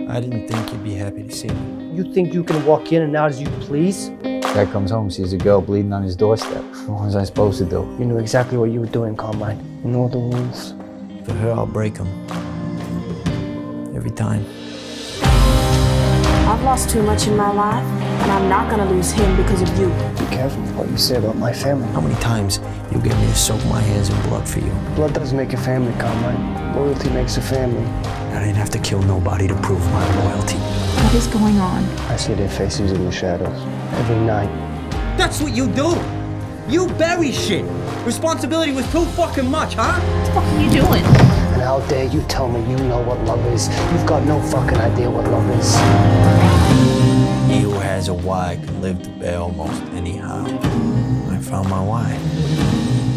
I didn't think you'd be happy to see me. You think you can walk in and out as you please? Guy comes home, sees a girl bleeding on his doorstep. What was I supposed to do? You knew exactly what you were doing, Carmine. You know the rules. For her, I'll break them. Every time. I've lost too much in my life, and I'm not gonna lose him because of you. Be careful what you say about my family. How many times you'll get me to soak my hands in blood for you? Blood doesn't make a family, Carmine. Loyalty makes a family. I didn't have to kill nobody to prove my loyalty. What is going on? I see their faces in the shadows every night. That's what you do. You bury shit. Responsibility was too fucking much, huh? What the fuck are you doing? And how dare you tell me you know what love is? You've got no fucking idea what love is. He who has a why can live to bear almost anyhow. I found my why.